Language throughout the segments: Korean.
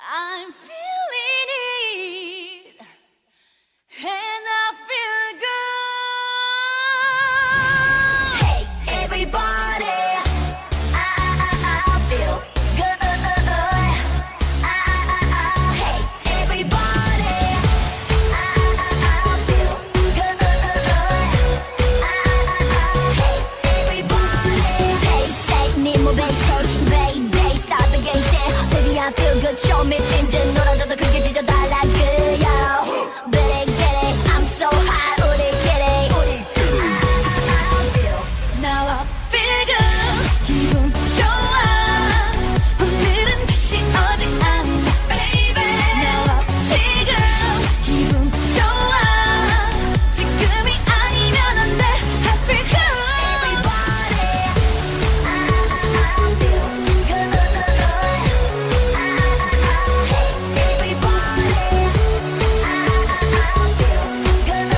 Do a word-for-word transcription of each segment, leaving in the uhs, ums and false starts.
I'm feeling it, and I feel good. Hey, everybody, I, I, I feel good. I, I, hey, everybody, I, I feel good. I, hey, everybody, hey, shake, 네 몸에 shake, baby, stop the game, say, baby, I feel good. show 미친 듯 놀아줘도 그게 지져달라 그요. Get it, get it, I'm so hot, 우리끼리, 우리끼리. I feel. Now I feel good. 기분 좋아. 오늘은 다시 오지 않는다, baby. Now I 지금 기분 좋아. 지금이 아니면 안 돼. I feel good. Everybody, I, I feel good. I, hey, everybody, I, I feel good.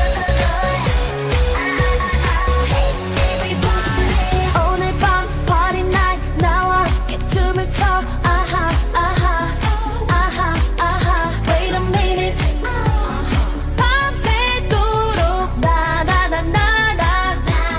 I, hey, everybody. 오늘 밤 party night 나와 함께 춤을 춰. 아하 아하 아하 아하. Wait a minute. 밤새도록 나나나나나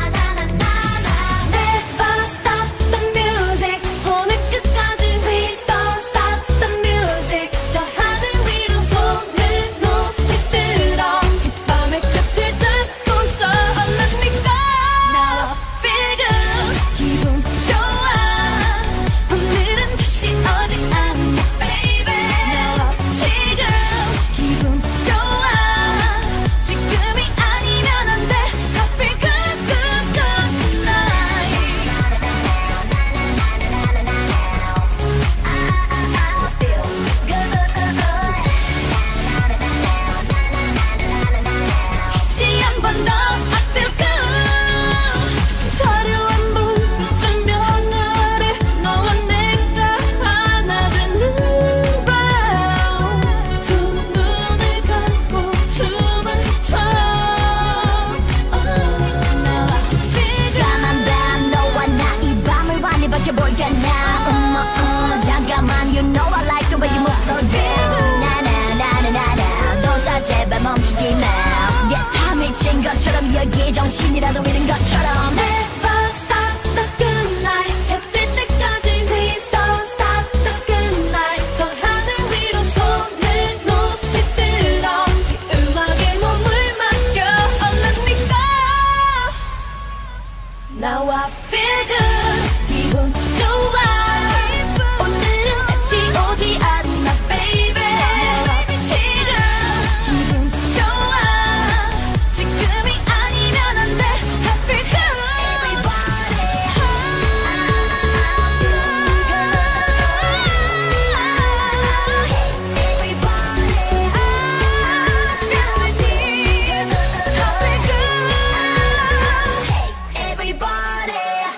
Never stop the music. 오늘 끝까지 please don't stop the music. 저 하늘 위로 손을 높이 들어. 이 밤의 끝을 잡고서 let me go. Now I feel good. 기분 좋아. 오늘은 다시 오지 않는다, baby. Now I 지금 기분 좋아. 지금이 아니면 안 돼. I feel good, good, good tonight. I feel good. 다시 한 번 더 I feel good. 화려한 불빛 명아래 너와 내가 하나 되는 밤. 두 눈을 감고 춤을 춰. Now I feel good. 까만 밤 너와 나 이 밤을 완히 밝혀볼까 now. 어머 어 잠깐만 you know I like the way you move so down. 나나나나나 don't stop 제발 멈추지 마. Yeah 다 미친 것처럼 여기에 정신이라도 잃은 것